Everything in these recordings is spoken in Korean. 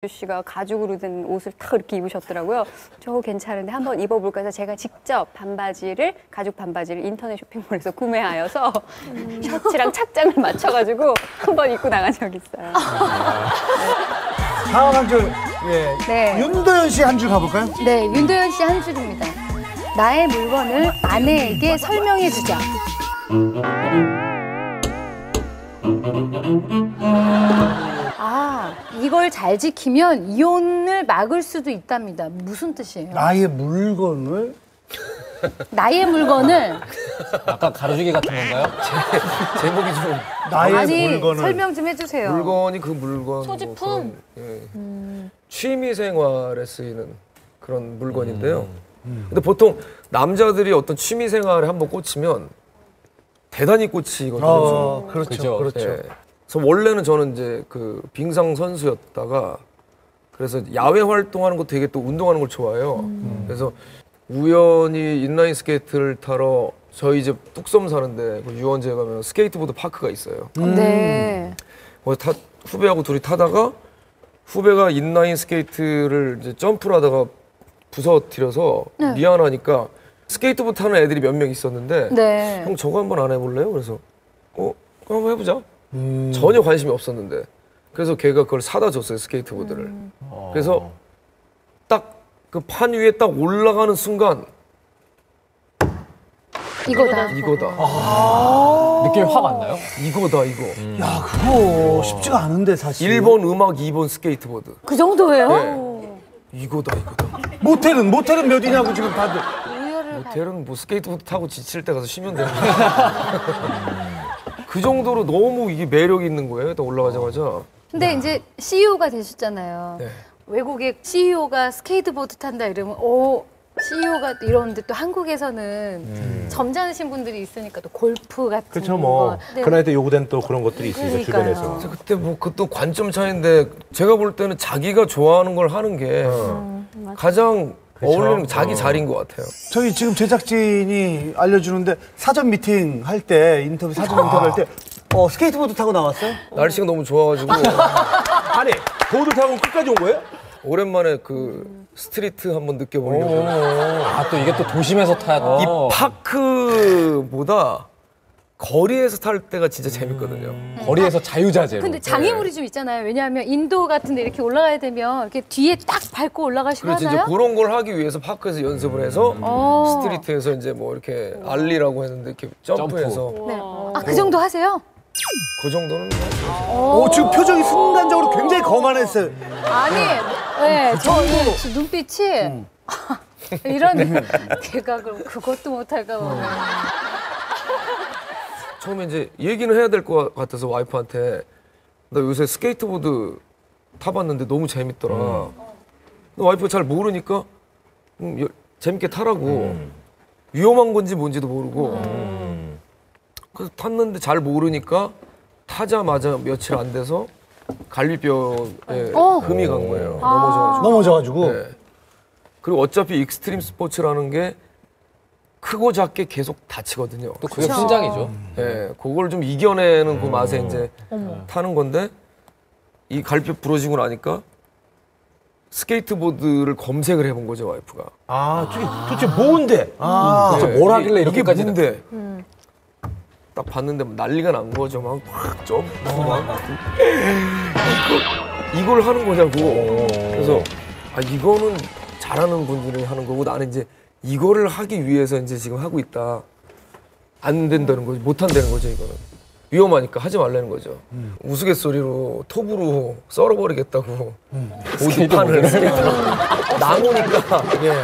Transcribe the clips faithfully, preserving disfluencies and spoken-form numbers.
씨가 가죽으로 된 옷을 탁 이렇게 입으셨더라고요. 저 괜찮은데 한번 입어볼까 해서 제가 직접 반바지를 가죽 반바지를 인터넷 쇼핑몰에서 구매하여서 음. 셔츠랑 착장을 맞춰가지고 한번 입고 나간 적이 있어요. 다음 한 줄, 예. 네. 윤도현 씨 한 줄 가볼까요? 네, 윤도현 씨 한 줄입니다. 나의 물건을 아내에게 설명해주자. 아, 이걸 잘 지키면 이혼을 막을 수도 있답니다. 무슨 뜻이에요? 나의 물건을? 나의 물건을. 약간 가로주기 같은 건가요? 제, 제목이 좀 나의 아니, 물건을 설명 좀 해주세요. 물건이 그 물건 소지품? 뭐 그런, 예. 음. 취미생활에 쓰이는 그런 물건인데요. 음. 음. 근데 보통 남자들이 어떤 취미생활에 한번 꽂히면 대단히 꽂히거든요. 어, 그렇죠, 그렇죠. 그렇죠. 예. 그래서 원래는 저는 이제 그 빙상 선수였다가 그래서 야외 활동하는 거 되게 또 운동하는 걸 좋아해요. 음. 그래서 우연히 인라인 스케이트를 타러 저희 이제 뚝섬 사는데 그 유원지에 가면 스케이트보드 파크가 있어요. 음. 네. 거기 타, 후배하고 둘이 타다가 후배가 인라인 스케이트를 이제 점프를 하다가 부서뜨려서 네. 미안하니까 스케이트보드 타는 애들이 몇 명 있었는데 네. 형 저거 한번 안 해볼래요? 그래서 어 한번 해보자. 음. 전혀 관심이 없었는데 그래서 걔가 그걸 사다 줬어요 스케이트보드를. 음. 그래서 딱 그 판 위에 딱 올라가는 순간 이거다. 이거다. 아. 느낌이 확 왔나요? 이거다 이거. 음. 야 그거 쉽지가 않은데 사실. 일 번 음악, 이 번 스케이트보드. 그 정도예요? 네. 이거다 이거다. 모텔은 모텔은 몇 위냐고 지금 다들. 모텔은 뭐 스케이트보드 타고 지칠 때 가서 쉬면 되는 거예요. 그 정도로 너무 이게 매력 있는 거예요. 딱 올라가자마자. 근데 이제 씨이오가 되셨잖아요. 네. 외국의 씨이오가 스케이트보드 탄다 이러면 오 씨이오가 이러는데 또 한국에서는 음. 점잖으신 분들이 있으니까 또 골프 같은 그렇죠 뭐 거. 네. 그런 애들 요구된 또 그런 것들이 있으니까 그러니까요. 주변에서. 그때 뭐 그 또 관점 차이인데 제가 볼 때는 자기가 좋아하는 걸 하는 게 음, 가장 그쵸? 어울리는 자기 어. 자리인 것 같아요. 저희 지금 제작진이 알려주는데 사전 미팅 할 때 인터뷰 사전 인터뷰 할 때 어, 스케이트보드 타고 나왔어요? 날씨가 너무 좋아가지고 아니 보드 타고 끝까지 온 거예요? 오랜만에 그 스트리트 한번 느껴보려고. 아, 또 이게 또 도심에서 타고. 이 파크보다 거리에서 탈 때가 진짜 재밌거든요. 음. 거리에서 자유자재로. 근데 장애물이 좀 있잖아요. 왜냐하면 인도 같은 데 이렇게 올라가야 되면 이렇게 뒤에 딱 밟고 올라가시고 그렇지, 하나요? 이제 그런 걸 하기 위해서 파크에서 연습을 해서 음. 스트리트에서 이제 뭐 이렇게 알리라고 했는데 이렇게 점프해서. 네. 아, 그 정도 하세요? 그 정도는. 오, 지금 표정이 순간적으로 굉장히 거만했어요. 아니, 네, 저 이 눈빛이 음. 이런 걔가 그럼 그것도 못할까 봐. 처음에 이제 얘기는 해야 될 것 같아서 와이프한테 나 요새 스케이트보드 타봤는데 너무 재밌더라. 음. 와이프가 잘 모르니까 음, 여, 재밌게 타라고. 음. 위험한 건지 뭔지도 모르고. 음. 그래서 탔는데 잘 모르니까 타자마자 며칠 안 돼서 갈비뼈에 어. 금이 간 거예요. 아. 넘어져가지고. 넘어져가지고. 네. 그리고 어차피 익스트림 스포츠라는 게 크고 작게 계속 다치거든요. 또 그게 훈장이죠. 예, 네, 그걸 좀 이겨내는 음. 그 맛에 이제 음. 타는 건데 이 갈비뼈 부러지고 나니까 스케이트보드를 검색을 해본 거죠 와이프가. 아, 저게 도대체 뭔데? 아, 도대체 뭘 하길래 이렇게까지? 이게 뭔데? 음. 딱 봤는데 난리가 난 거죠. 막 점프 막 이거, 이걸 하는 거냐고. 그래서 아 이거는 잘하는 분들이 하는 거고 나는 이제 이거를 하기 위해서 이제 지금 하고 있다. 안 된다는 거죠. 못 한다는 거죠, 이거는. 위험하니까 하지 말라는 거죠. 음. 우스갯소리로 톱으로 썰어버리겠다고. 음. 보드판을 스케이트로. 나무니까. 예.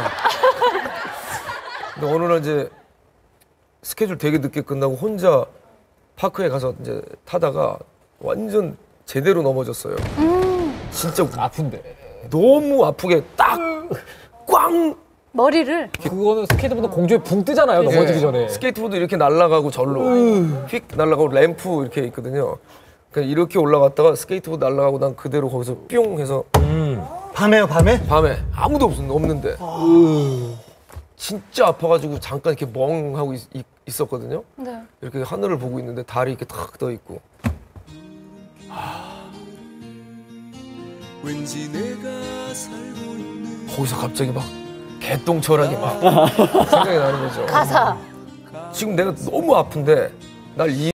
근데 어느 날 이제 스케줄 되게 늦게 끝나고 혼자 파크에 가서 이제 타다가 완전 제대로 넘어졌어요. 음. 진짜 아픈데. 너무 아프게 딱 꽝! 머리를? 그거는 스케이트보드 공중에 붕 뜨잖아요, 네. 넘어지기 전에. 스케이트보드 이렇게 날아가고 절로 음. 휙 날아가고 램프 이렇게 있거든요. 그냥 이렇게 올라갔다가 스케이트보드 날아가고 난 그대로 거기서 뿅 해서 음. 밤에요, 밤에? 밤에 아무도 없, 없는데 음. 진짜 아파가지고 잠깐 이렇게 멍하고 있, 있었거든요. 네. 이렇게 하늘을 보고 있는데 달이 이렇게 탁 떠 있고 거기서 갑자기 막 개똥철하게 막 생각이 나는 거죠. 가사. 지금 내가 너무 아픈데 날 이